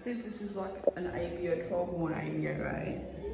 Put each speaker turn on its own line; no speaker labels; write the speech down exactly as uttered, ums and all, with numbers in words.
think this is like an A B O, twelve horn A B O, right?